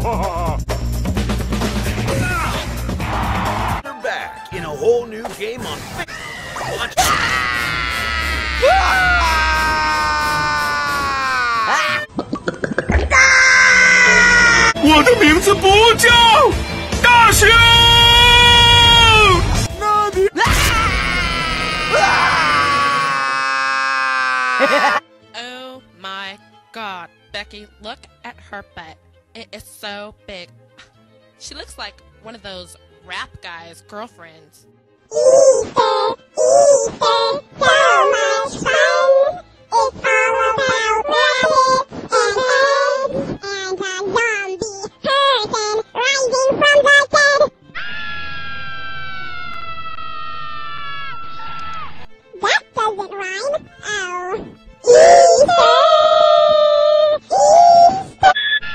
They're back in a whole new game on Watch. 我的名字不叫大雄。那你 Oh my God, Becky, look at her butt. It is so big. She looks like one of those rap guys' girlfriends. So much fun. It's all about rabbits and eggs and a zombie person rising from the dead. That doesn't rhyme. Oh. Easter! Easter!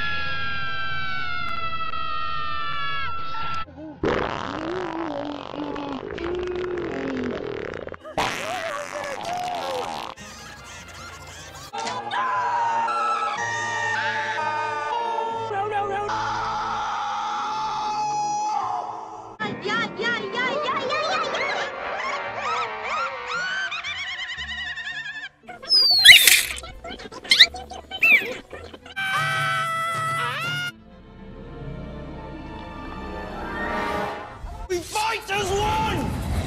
We fight as one!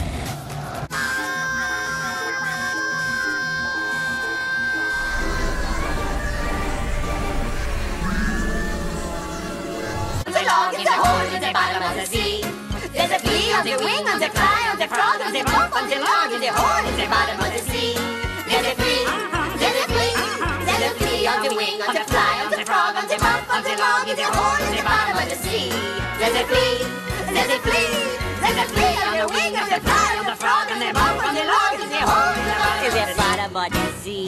The log is a hole in the bottom of the sea. There's a flea on the wing, on the fly, on the frog, on the bump, on the log in the hole in the bottom of the sea. There's a flea, there's a flea, there's a flea on the wing, on the fly, on the frog, on the bump, on the log in the hole in the bottom of the sea. There's a flea, there's a flea, there's a flea on the wing, on the fly, on the frog, on the bump, on the log in the hole in the bottom of the sea.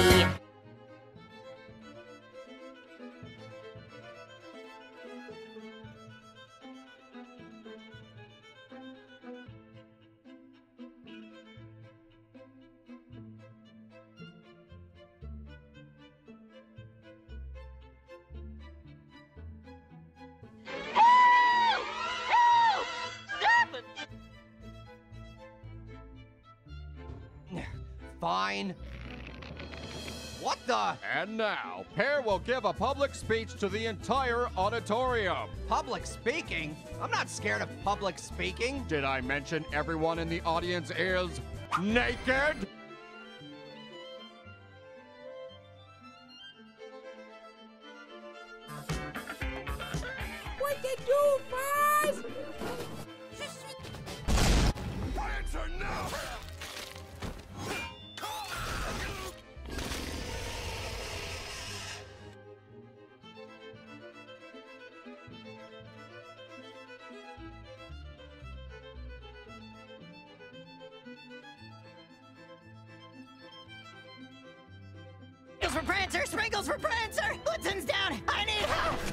Fine. What the? And now, Pear will give a public speech to the entire auditorium. Public speaking? I'm not scared of public speaking. Did I mention everyone in the audience is naked? What they do, Fuzz? Answer now! Sprinkles for Prancer! Sprinkles for Prancer! Blitzens down! I need help!